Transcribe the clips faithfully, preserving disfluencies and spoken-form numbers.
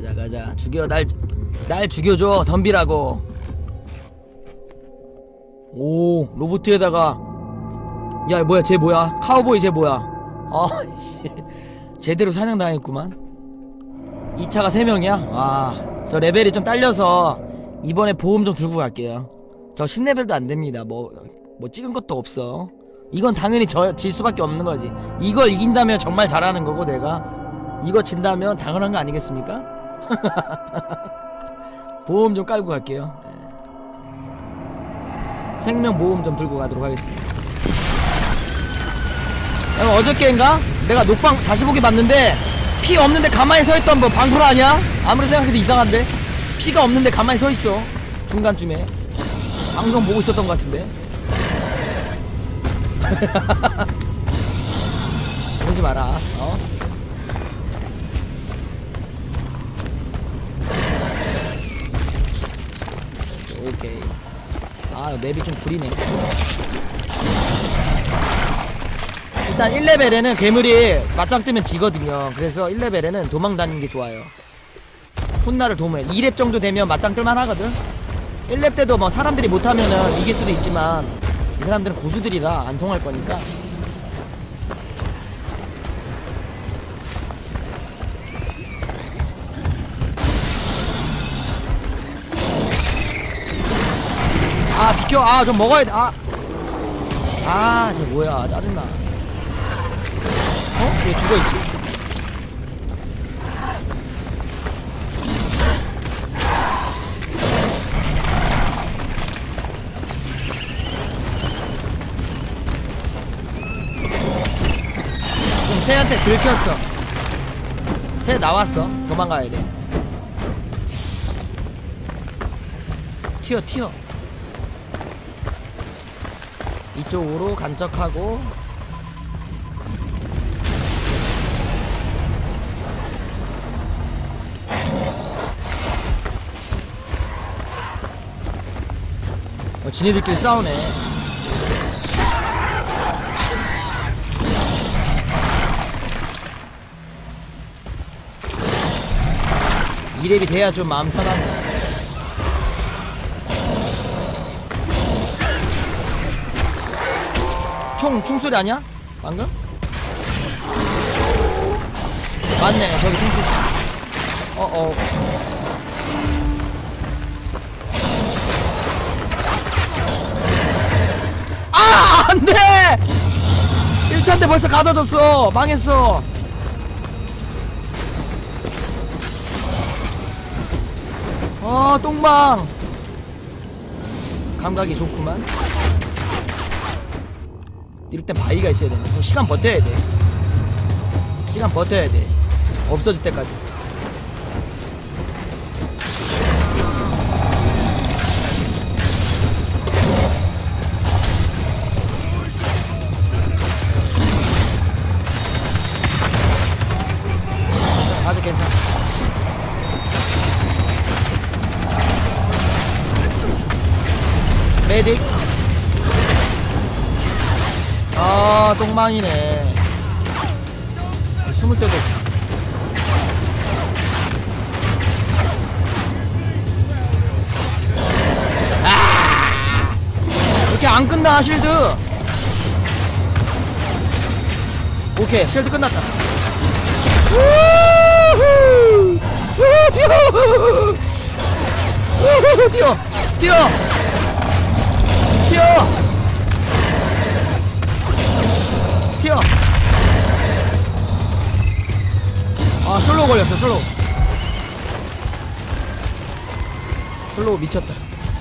가자 가자 죽여 날 날 죽여줘 덤비라고. 오 로보트에다가 야 뭐야 쟤 뭐야 카우보이 쟤 뭐야. 아 제대로 사냥당했구만. 이 차가 세 명이야? 와 저 레벨이 좀 딸려서 이번에 보험 좀 들고 갈게요. 저 십 레벨도 안됩니다. 뭐 뭐 찍은 것도 없어. 이건 당연히 저 질 수밖에 없는 거지. 이걸 이긴다면 정말 잘하는 거고 내가 이거 진다면 당연한 거 아니겠습니까? 보험 좀 깔고 갈게요. 네. 생명보험 좀 들고 가도록 하겠습니다. 야, 어저께인가? 내가 녹방 다시 보기 봤는데 피 없는데 가만히 서있던 뭐 방풀 아니야? 아무리 생각해도 이상한데? 피가 없는데 가만히 서있어 중간쯤에 방송 보고 있었던 것 같은데. 그러지 마라. 어? 오케이. 아 맵이 좀 구리네. 일단 일 레벨에는 괴물이 맞짱 뜨면 지거든요. 그래서 일 레벨에는 도망다니는 게 좋아요. 훗날을 도모해. 이 렙 정도 되면 맞짱 뜰만 하거든. 일 렙 때도 뭐 사람들이 못하면은 이길 수도 있지만 이 사람들은 고수들이라 안 통할 거니까. 아 비켜. 아 좀 먹어야 돼. 아 아 쟤 뭐야 짜증나. 어? 왜 죽어있지? 지금 새한테 들켰어. 새 나왔어. 도망가야 돼. 튀어 튀어. 이쪽으로 간척하고. 어, 지네들끼리 싸우네. 이 렙이 돼야 좀 마음 편하네. 총, 총소리 아니야? 방금? 맞네, 저기 총소리. 어어. 아! 안 돼! 일 차인데 벌써 가둬졌어! 망했어! 어, 똥망! 감각이 좋구만. 이럴 땐 바위가 있어야 되네. 시간 버텨야 돼. 시간 버텨야 돼. 없어질 때까지. 아주 괜찮아. 메딕. 아 똥망이네. 숨을 때도 없어. 아 이렇게 안 끝나 실드. 오케이 실드 끝났다. 우후 우후 뛰어 우후 뛰어 뛰어 뛰어 뛰어. 아 슬로우 걸렸어. 슬로우 슬로우 미쳤다.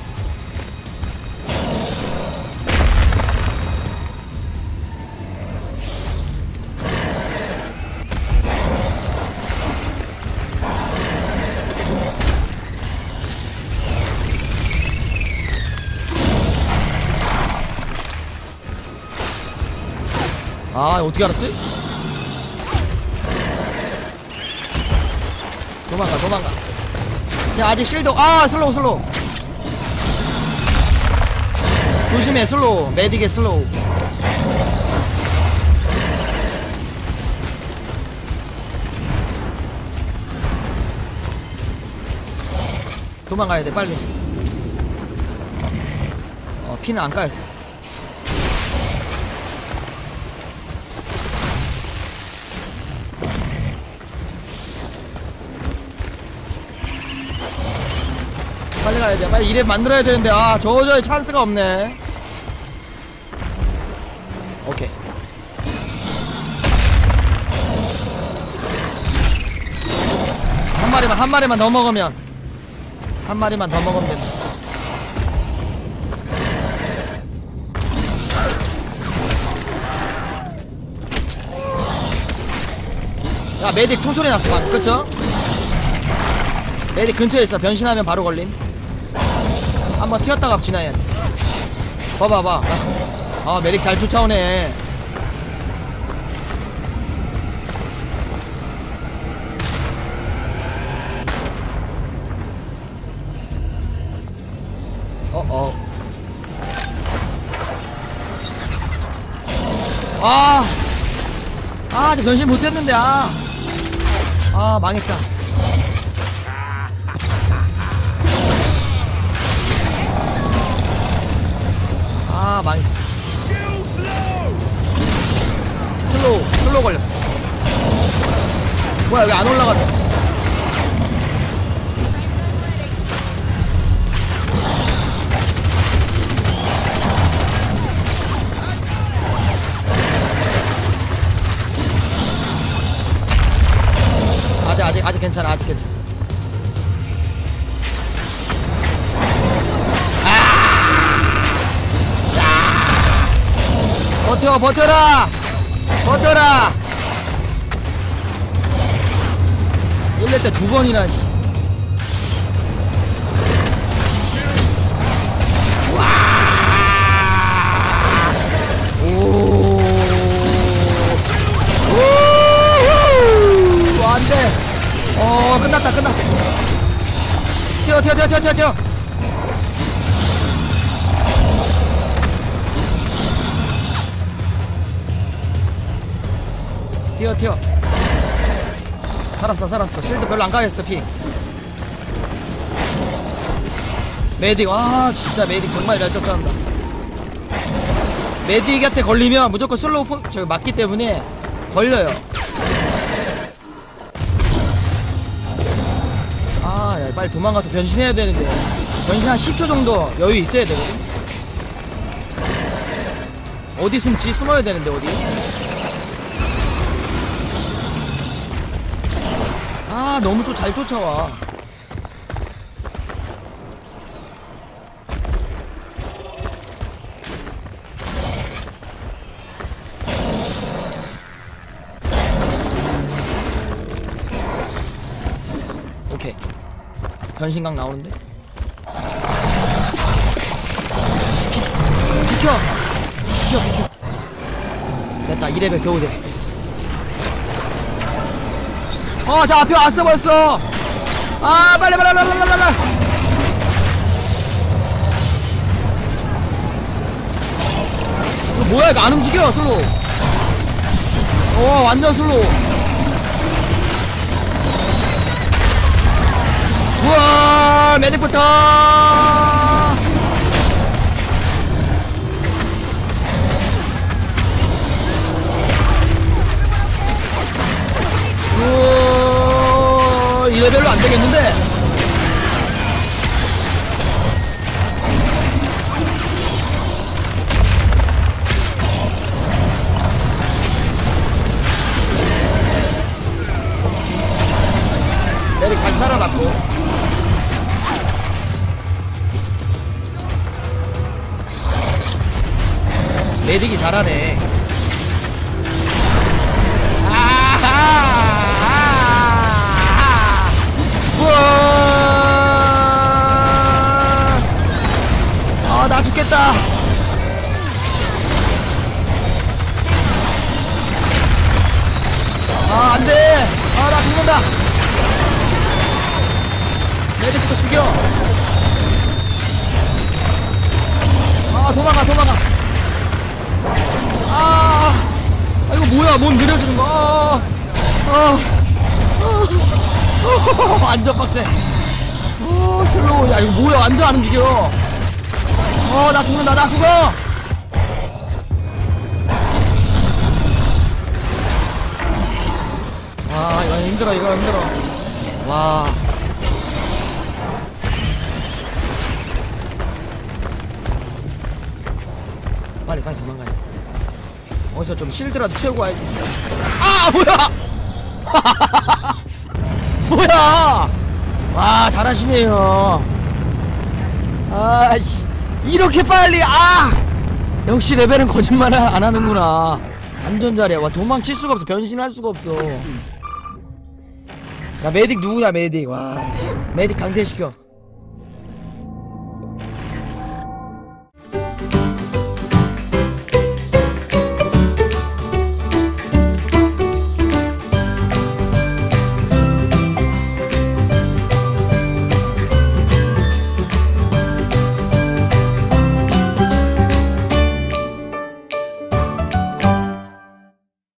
아 어떻게 알았지? 도망가 도망가. 자 아직 실드. 아 슬로우 슬로우 조심해. 슬로우 메딕의 슬로우. 도망가야 돼 빨리. 어 피는 안 까였어. 빨리 가야 돼. 빨리 이랩 만들어야 되는데 아 저저의 찬스가 없네. 오케이. 한 마리만 한 마리만 더 먹으면 한 마리만 더 먹으면 된다. 야 메딕 총소리 났어 방금. 그쵸? 메딕 근처에 있어. 변신하면 바로 걸림. 한번 튀었다가 지나야 돼. 봐봐봐. 아 메딕 잘 쫓아오네. 어어. 아, 아, 아직 변신 못했는데, 아, 아, 망했다. 아, 망했어. 슬로우, 슬로우 걸렸어. 뭐야, 왜 안 올라가죠? 아직 아직 아직 괜찮아. 아직 괜찮아. 아! 버텨 버텨라 버텨라. 일렙 때 두 번이나 씨. 와! 오! 오! 안돼. 어 끝났다 끝났어. 튀어 튀어 튀어 튀어 튀어 튀어. 튀어 튀어. 살았어 살았어. 실드 별로 안 가겠어. 피 메딕. 아 진짜 메딕 정말 잘 쫓아간다. 메딕한테 걸리면 무조건 슬로우 포 저기 맞기 때문에 걸려요. 아, 야, 빨리 도망가서 변신해야 되는데. 변신 한 십 초 정도 여유 있어야 되거든. 어디 숨지? 숨어야 되는데 어디? 아, 너무 좀 잘 쫓아와. 오케이. 변신각 나오는데? 비켜! 비켜 비켜. 됐다. 이 레벨 겨우 됐어. 어, 자 앞에 왔어 벌써. 아 빨리 빨리 빨리 빨리 빨리. 이거 뭐야 이거 안 움직여 슬로우. 어 완전 슬로우. 우와 메딕부터. 우와 이 레벨로 안 되겠는데. 메딕 다시 살아났고. 메딕이 잘하네. 아하하. 우와. 아, 나 죽겠다. 아, 안 돼. 아, 나 죽는다. 메딕부터 죽여. 아, 도망가, 도망가. 아, 아 이거 뭐야? 몸 느려지는 거. 아, 아, 아, 완전 빡세. 어 슬로우. 야 이거 뭐야 완전 안 움직여. 어 나 죽는다 나 죽어. 와 이거 힘들어 이거 힘들어. 와 빨리 빨리 도망가야 돼. 어디서 좀 실드라도 채우고 와야지. 아 뭐야 뭐야. 와 잘하시네요. 아씨 이렇게 빨리. 아 역시 레벨은 거짓말을 안 하는구나. 완전 잘해. 와 도망칠 수가 없어. 변신할 수가 없어. 야 메딕 누구냐 메딕. 와 메딕 강퇴시켜.